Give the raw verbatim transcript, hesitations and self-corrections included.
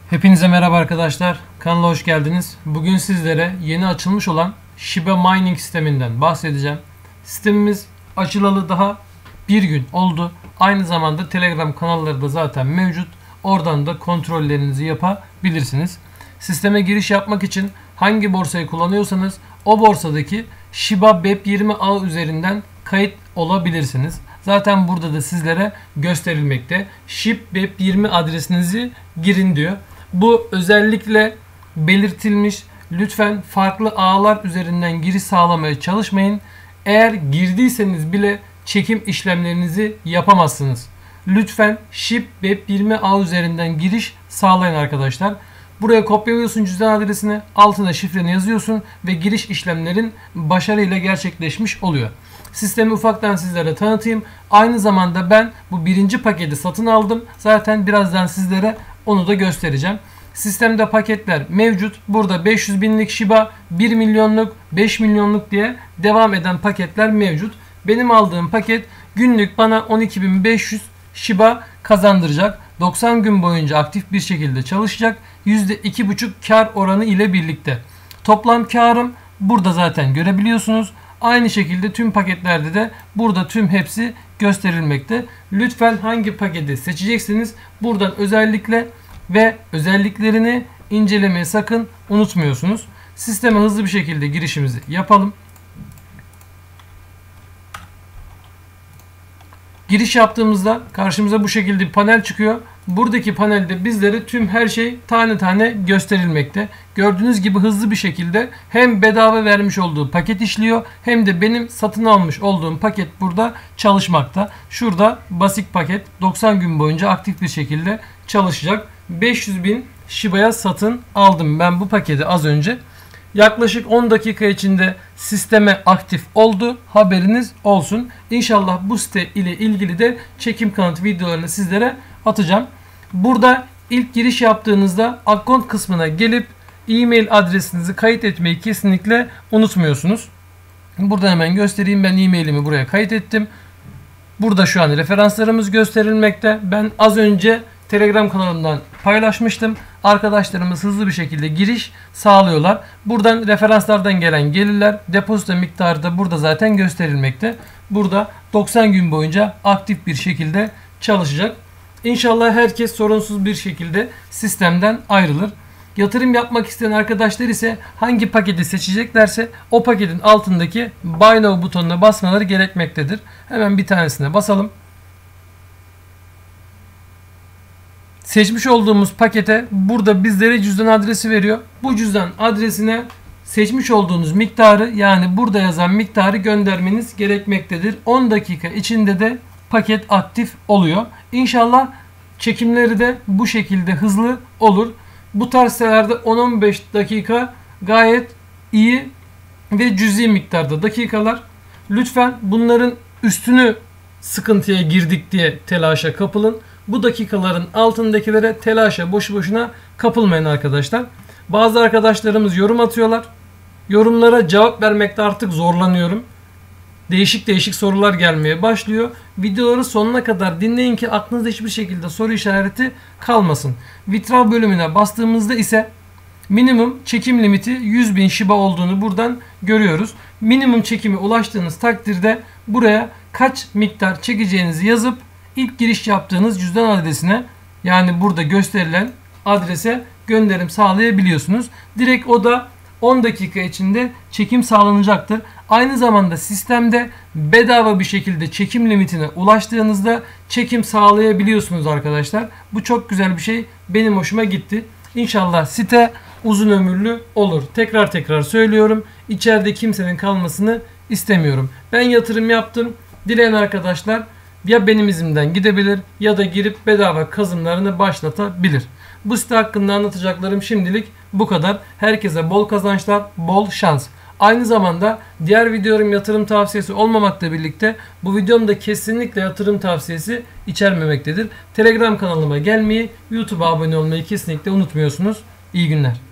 Hepinize merhaba arkadaşlar. Kanala hoş geldiniz. Bugün sizlere yeni açılmış olan Shiba Mining sisteminden bahsedeceğim. Sistemimiz açılalı daha bir gün oldu. Aynı zamanda Telegram kanalları da zaten mevcut. Oradan da kontrollerinizi yapabilirsiniz. Sisteme giriş yapmak için hangi borsayı kullanıyorsanız o borsadaki Shiba B E P yirmi ağ üzerinden kayıt olabilirsiniz. Zaten burada da sizlere gösterilmekte. Shib B E P yirmi adresinizi girin diyor. Bu özellikle belirtilmiş. Lütfen farklı ağlar üzerinden giriş sağlamaya çalışmayın. Eğer girdiyseniz bile çekim işlemlerinizi yapamazsınız. Lütfen Shib B E P yirmi ağ üzerinden giriş sağlayın arkadaşlar. Buraya kopyalıyorsun cüzdan adresini, altına şifreni yazıyorsun ve giriş işlemlerin başarıyla gerçekleşmiş oluyor. Sistemi ufaktan sizlere tanıtayım. Aynı zamanda ben bu birinci paketi satın aldım. Zaten birazdan sizlere onu da göstereceğim. Sistemde paketler mevcut. Burada beş yüz binlik Shiba, bir milyonluk, beş milyonluk diye devam eden paketler mevcut. Benim aldığım paket günlük bana on iki bin beş yüz Shiba kazandıracak. doksan gün boyunca aktif bir şekilde çalışacak. yüzde iki buçuk kar oranı ile birlikte. Toplam karım burada zaten görebiliyorsunuz. Aynı şekilde tüm paketlerde de burada tüm hepsi gösterilmekte. Lütfen hangi paketi seçeceksiniz buradan özellikle ve özelliklerini incelemeyi sakın unutmuyorsunuz. Sisteme hızlı bir şekilde girişimizi yapalım. Giriş yaptığımızda karşımıza bu şekilde bir panel çıkıyor. Buradaki panelde bizlere tüm her şey tane tane gösterilmekte. Gördüğünüz gibi hızlı bir şekilde hem bedava vermiş olduğu paket işliyor hem de benim satın almış olduğum paket burada çalışmakta. Şurada basit paket doksan gün boyunca aktif bir şekilde çalışacak. beş yüz bin Shiba'ya satın aldım ben bu paketi az önce. Yaklaşık on dakika içinde sisteme aktif oldu. Haberiniz olsun. İnşallah bu site ile ilgili de çekim kanıt videolarını sizlere atacağım. Burada ilk giriş yaptığınızda account kısmına gelip e-mail adresinizi kayıt etmeyi kesinlikle unutmuyorsunuz. Burada hemen göstereyim. Ben e-mailimi buraya kayıt ettim. Burada şu an referanslarımız gösterilmekte. Ben az önce Telegram kanalımdan paylaşmıştım. Arkadaşlarımız hızlı bir şekilde giriş sağlıyorlar. Buradan referanslardan gelen gelirler, depozito miktarı da burada zaten gösterilmekte. Burada doksan gün boyunca aktif bir şekilde çalışacak. İnşallah herkes sorunsuz bir şekilde sistemden ayrılır. Yatırım yapmak isteyen arkadaşlar ise hangi paketi seçeceklerse o paketin altındaki Buy Now butonuna basmaları gerekmektedir. Hemen bir tanesine basalım. Seçmiş olduğumuz pakete burada bizlere cüzdan adresi veriyor. Bu cüzdan adresine seçmiş olduğunuz miktarı, yani burada yazan miktarı göndermeniz gerekmektedir. on dakika içinde de paket aktif oluyor. İnşallah çekimleri de bu şekilde hızlı olur. Bu tarz sitelerde on on beş dakika gayet iyi ve cüzi miktarda dakikalar. Lütfen bunların üstünü sıkıntıya girdik diye telaşa kapılın. Bu dakikaların altındakilere telaşa boşu boşuna kapılmayın arkadaşlar. Bazı arkadaşlarımız yorum atıyorlar. Yorumlara cevap vermekte artık zorlanıyorum. Değişik değişik sorular gelmeye başlıyor. Videoları sonuna kadar dinleyin ki aklınızda hiçbir şekilde soru işareti kalmasın. Withdraw bölümüne bastığımızda ise minimum çekim limiti yüz bin Shiba olduğunu buradan görüyoruz. Minimum çekime ulaştığınız takdirde buraya kaç miktar çekeceğinizi yazıp İlk giriş yaptığınız cüzdan adresine, yani burada gösterilen adrese gönderim sağlayabiliyorsunuz. Direkt o da on dakika içinde çekim sağlanacaktır. Aynı zamanda sistemde bedava bir şekilde çekim limitine ulaştığınızda çekim sağlayabiliyorsunuz arkadaşlar. Bu çok güzel bir şey. Benim hoşuma gitti. İnşallah site uzun ömürlü olur. Tekrar tekrar söylüyorum. İçeride kimsenin kalmasını istemiyorum. Ben yatırım yaptım. Dileyen arkadaşlar ya benim izimden gidebilir ya da girip bedava kazımlarını başlatabilir. Bu site hakkında anlatacaklarım şimdilik bu kadar. Herkese bol kazançlar, bol şans. Aynı zamanda diğer videolarım yatırım tavsiyesi olmamakla birlikte bu videom da kesinlikle yatırım tavsiyesi içermemektedir. Telegram kanalıma gelmeyi, YouTube'a abone olmayı kesinlikle unutmuyorsunuz. İyi günler.